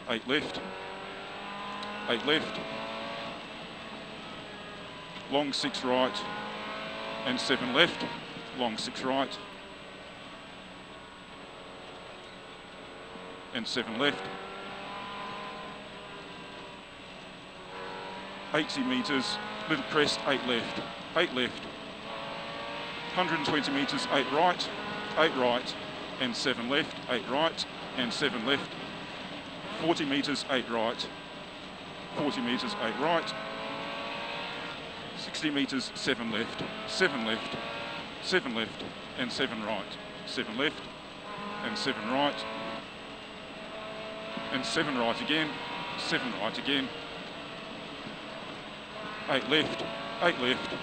8 left, 8 left, long 6 right, and 7 left, long 6 right, and 7 left, 80 metres, little crest, 8 left, 8 left, 120 metres, 8 right, and 7 left, 8 right, and 7 left, 40 metres, 8 right, 40 metres, 8 right, 60 metres, 7 left, 7 left, 7 left, and 7 right, 7 left, and 7 right, and 7 right again, 7 right again, 8 left, 8 left,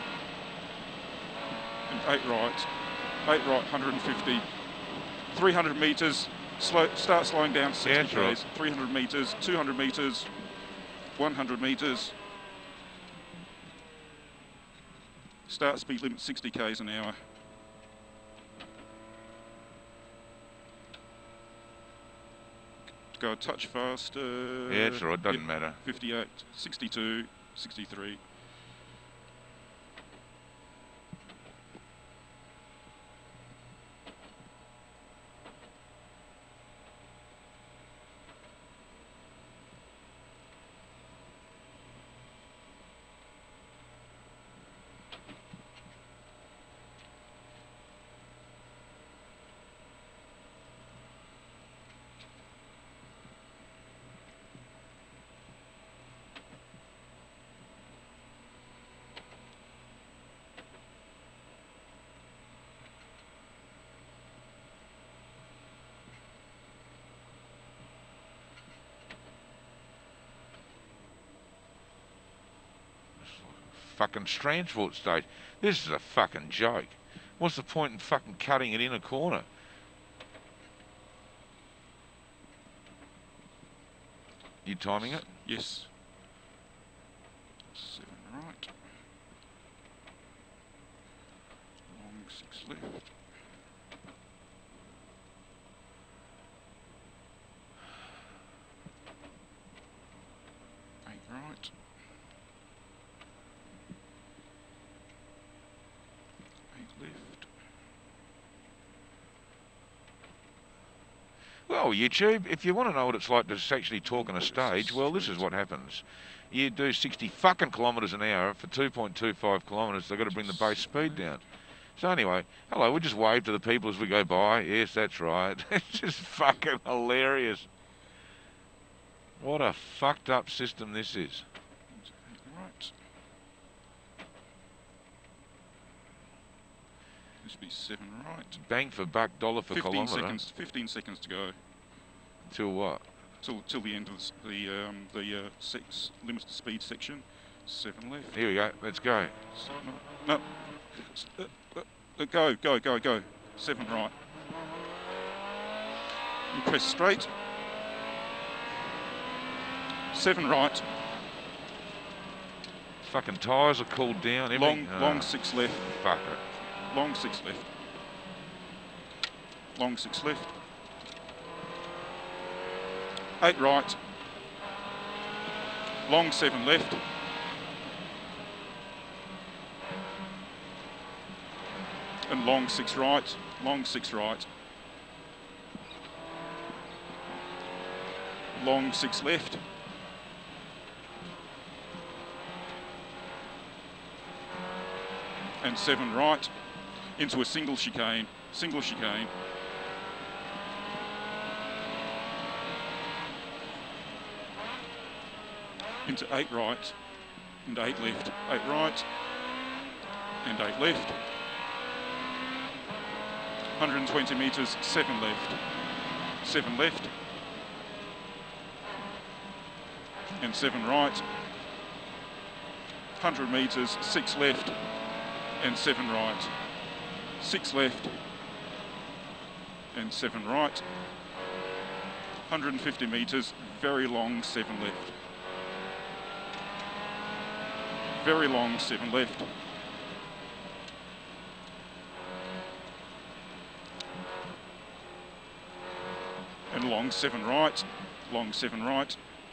and 8 right, 150, 300 metres, start slowing down 60 k's, right. 300 metres, 200 metres, 100 metres, start speed limit 60 k's an hour. Go a touch faster. Yeah, it's all right, doesn't matter. 58, 62, 63. Fucking transport stage. This is a fucking joke. What's the point in fucking cutting it in a corner? You timing it? Yes. 7 right. Long 6 left. 8 right. 8 left. Well, YouTube, if you want to know what it's like to actually talk on a stage, well, this is what happens. You do 60 fucking kilometres an hour for 2.25 kilometres. They've got to bring the base speed down. So anyway, hello, we just wave to the people as we go by. Yes, that's right. It's just fucking hilarious. What a fucked up system this is. Right. This would be 7 right. Bang for buck, dollar for 15 kilometre. seconds. 15 seconds to go. Till what? Till the end of the limited speed section. 7 left. Here we go. Let's go. No. Go. 7 right. And press straight. 7 right. Fucking tyres are cooled down. Everything. Long 6 left. Fuck it. Long 6 left. Long 6 left. 8 right. Long 7 left. And long 6 right. Long 6 right. Long 6 left. And 7 right. Into a single chicane. Single chicane. Into 8 right and 8 left, 8 right and 8 left, 120 metres, 7 left, 7 left and 7 right, 100 metres, 6 left and 7 right, 6 left and 7 right, 150 metres, very long, 7 left. Very long 7 left. And long 7 right. long 7 right,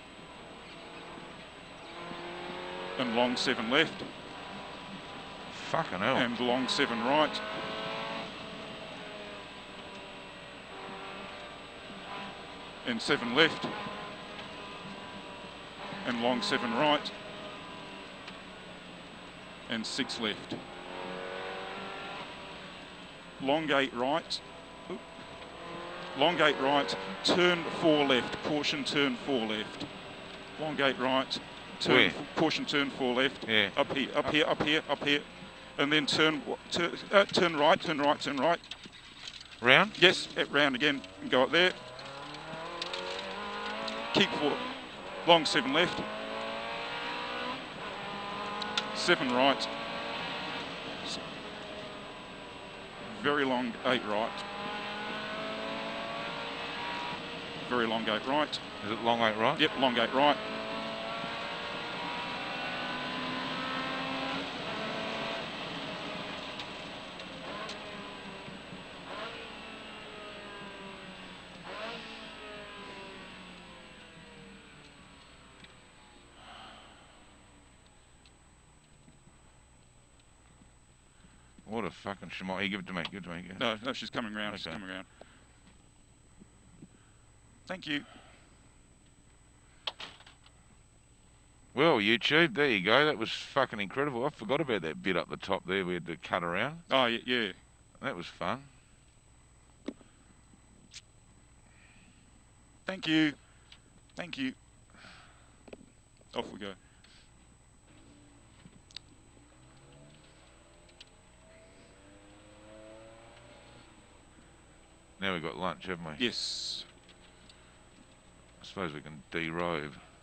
and long 7 left, Fucking hell. and long 7 right, and 7 left, and long 7 right, and 6 left. Long 8 right, oop. Long 8 right, turn 4 left, caution turn 4 left. Long 8 right, turn, caution turn 4 left. Yeah. Up here, up here, up here, up here. And then turn right, turn right, turn right. Round? Yes, round again, go up there. Keep 4, long 7 left. 7 right. Very long 8 right. Very long 8 right. Is it long 8 right? Yep, long 8 right. What a fucking shimo. Here, give it to me. Give it to me. No, she's coming round. Okay. She's coming round. Thank you. Well, YouTube, there you go. That was fucking incredible. I forgot about that bit up the top there we had to cut around. Oh, yeah. That was fun. Thank you. Thank you. Off we go. Now we've got lunch, haven't we? Yes. I suppose we can derobe.